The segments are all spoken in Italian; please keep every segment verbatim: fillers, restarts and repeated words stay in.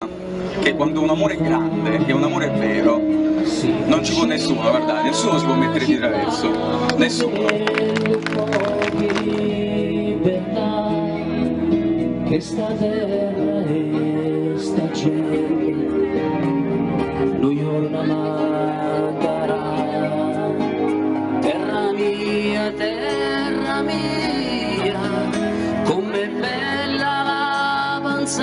che quando un amore è grande, che un amore è vero, non ci può nessuno, guardate, nessuno si può mettere di traverso, nessuno. Che sta terra e sta gente, lui ora manderà. Terra mia, terra mia, com'è bella la panza.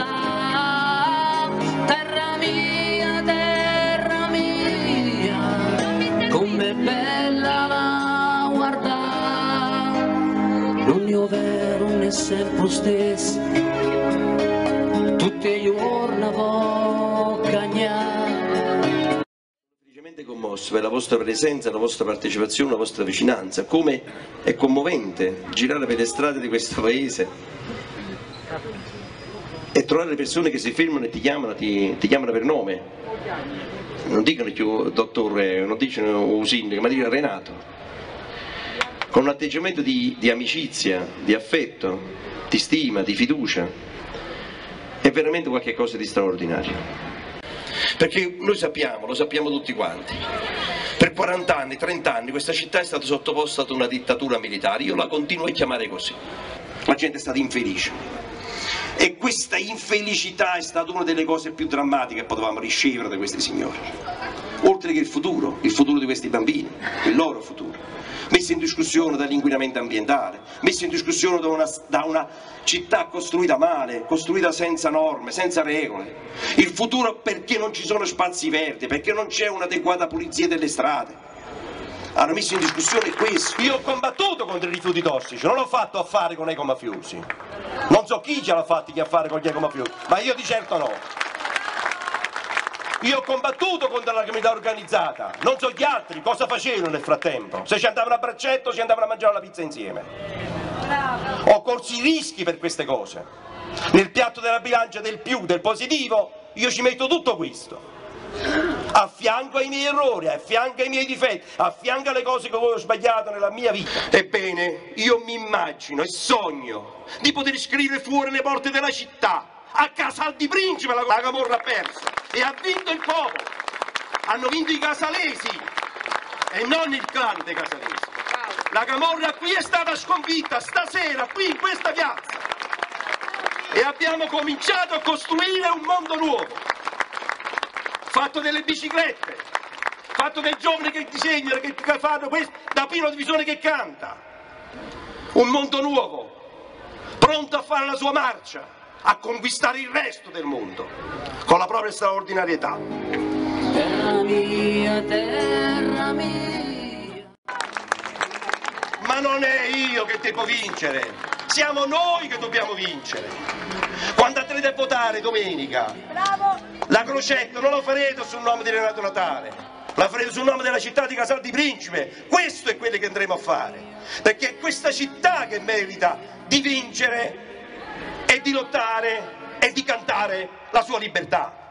Terra mia, terra mia, com'è bella la guarda. Non mio vero non è sempre stesso, tutti i giorni può cagnare. Felicemente commosso per la vostra presenza, la vostra partecipazione, la vostra vicinanza. Come è commovente girare per le strade di questo paese e trovare le persone che si fermano e ti chiamano, ti, ti chiamano per nome. Non dicono più dottore, non dicono sindaco, ma dicono Renato. Con un atteggiamento di, di amicizia, di affetto, di stima, di fiducia. È veramente qualcosa di straordinario. Perché noi sappiamo, lo sappiamo tutti quanti, per quaranta anni, trenta anni questa città è stata sottoposta ad una dittatura militare, io la continuo a chiamare così. La gente è stata infelice. E questa infelicità è stata una delle cose più drammatiche che potevamo ricevere da questi signori. Oltre che il futuro, il futuro di questi bambini, il loro futuro. Messo in discussione dall'inquinamento ambientale, messo in discussione da una, da una città costruita male, costruita senza norme, senza regole. Il futuro perché non ci sono spazi verdi, perché non c'è un'adeguata pulizia delle strade. Hanno messo in discussione questo. Io ho combattuto contro i rifiuti tossici, non l'ho fatto affare con ecomafiosi. Non so chi ce l'ha fatti che affare con gli ecomafiosi, ma io di certo no. Io ho combattuto contro la criminalità organizzata, non so gli altri cosa facevano nel frattempo, se ci andavano a braccetto ci andavano a mangiare la pizza insieme. Ho corso i rischi per queste cose. Nel piatto della bilancia del più, del positivo, io ci metto tutto questo. A fianco ai miei errori, a fianco ai miei difetti, a fianco alle cose che voi ho sbagliato nella mia vita. Ebbene, io mi immagino e sogno di poter scrivere fuori le porte della città. A Casal di Principe la, la Camorra ha perso e ha vinto il popolo, hanno vinto i casalesi e non il clan dei casalesi. La Camorra qui è stata sconfitta stasera qui in questa piazza e abbiamo cominciato a costruire un mondo nuovo, fatto delle biciclette, fatto dei giovani che disegnano, che fanno questo, da Pino Divisone che canta, un mondo nuovo, pronto a fare la sua marcia, a conquistare il resto del mondo con la propria straordinarietà. Terra mia, terra mia. Ma non è io che devo vincere, siamo noi che dobbiamo vincere. Quando andrete a votare domenica, bravo, la crocetta non la farete sul nome di Renato Natale, la farete sul nome della città di Casal di Principe. Questo è quello che andremo a fare, perché è questa città che merita di vincere e di lottare e di cantare la sua libertà.